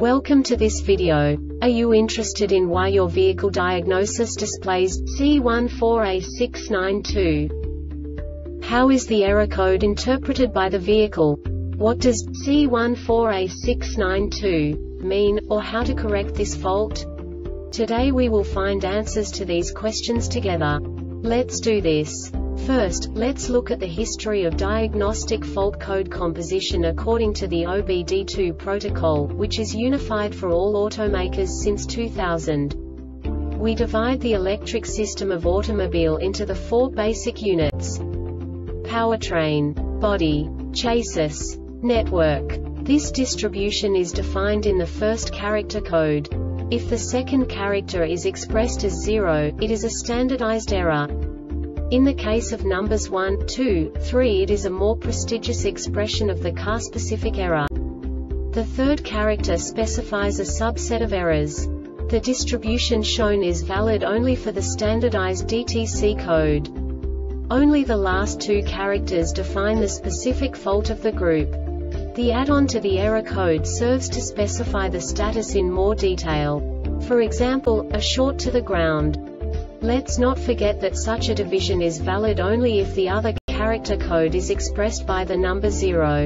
Welcome to this video. Are you interested in why your vehicle diagnosis displays C14A692? How is the error code interpreted by the vehicle? What does C14A692 mean, or how to correct this fault? Today we will find answers to these questions together. Let's do this. First, let's look at the history of diagnostic fault code composition according to the OBD2 protocol, which is unified for all automakers since 2000. We divide the electric system of automobile into the four basic units: powertrain, body, chassis, network. This distribution is defined in the first character code. If the second character is expressed as 0, it is a standardized error. In the case of numbers 1, 2, 3, it is a more prestigious expression of the car-specific error. The third character specifies a subset of errors. The distribution shown is valid only for the standardized DTC code. Only the last two characters define the specific fault of the group. The add-on to the error code serves to specify the status in more detail. For example, a short to the ground. Let's not forget that such a division is valid only if the other character code is expressed by the number 0.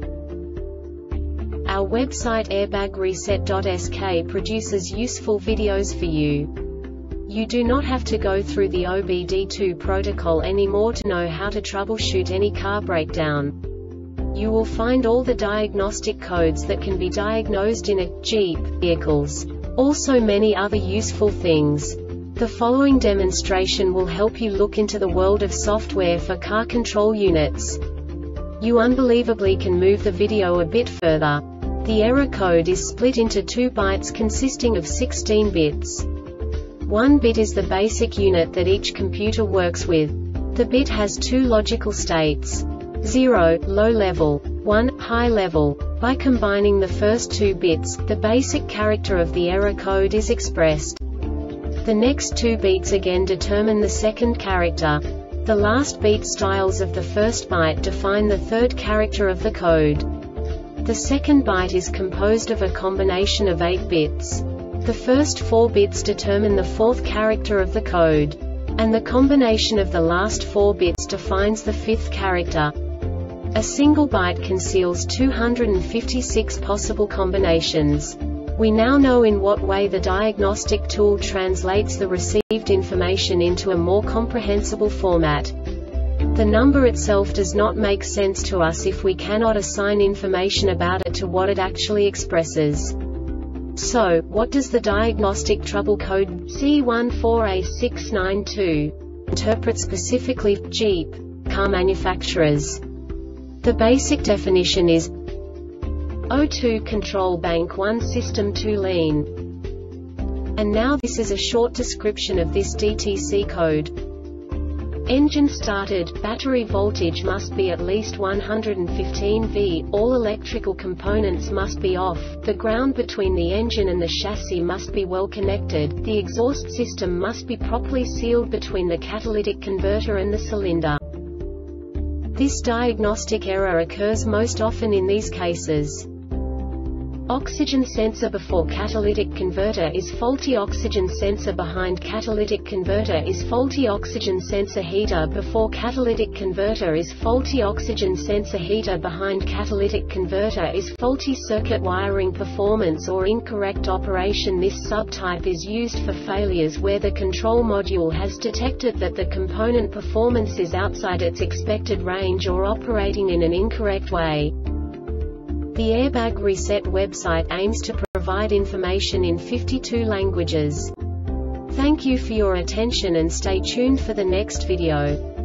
Our website airbagreset.sk produces useful videos for you. You do not have to go through the OBD2 protocol anymore to know how to troubleshoot any car breakdown. You will find all the diagnostic codes that can be diagnosed in a Jeep vehicles. Also many other useful things. The following demonstration will help you look into the world of software for car control units. You unbelievably can move the video a bit further. The error code is split into 2 bytes consisting of 16 bits. 1 bit is the basic unit that each computer works with. The bit has 2 logical states: 0, low level, 1, high level. By combining the first 2 bits, the basic character of the error code is expressed. The next 2 beats again determine the second character. The last beat styles of the first byte define the third character of the code. The second byte is composed of a combination of 8 bits. The first 4 bits determine the fourth character of the code. And the combination of the last 4 bits defines the fifth character. A single byte conceals 256 possible combinations. We now know in what way the diagnostic tool translates the received information into a more comprehensible format. The number itself does not make sense to us if we cannot assign information about it to what it actually expresses. So, what does the diagnostic trouble code C14A692 interpret specifically for Jeep car manufacturers? The basic definition is O2 control bank 1 system 2 lean. And now this is a short description of this DTC code. Engine started, battery voltage must be at least 115 V, all electrical components must be off, the ground between the engine and the chassis must be well connected, the exhaust system must be properly sealed between the catalytic converter and the cylinder. This diagnostic error occurs most often in these cases. Oxygen sensor before catalytic converter is faulty. Oxygen sensor behind catalytic converter is faulty. Oxygen sensor heater before catalytic converter is faulty. Oxygen sensor heater behind catalytic converter is faulty. Circuit wiring performance or incorrect operation. This subtype is used for failures where the control module has detected that the component performance is outside its expected range or operating in an incorrect way. The Airbag Reset website aims to provide information in 52 languages. Thank you for your attention and stay tuned for the next video.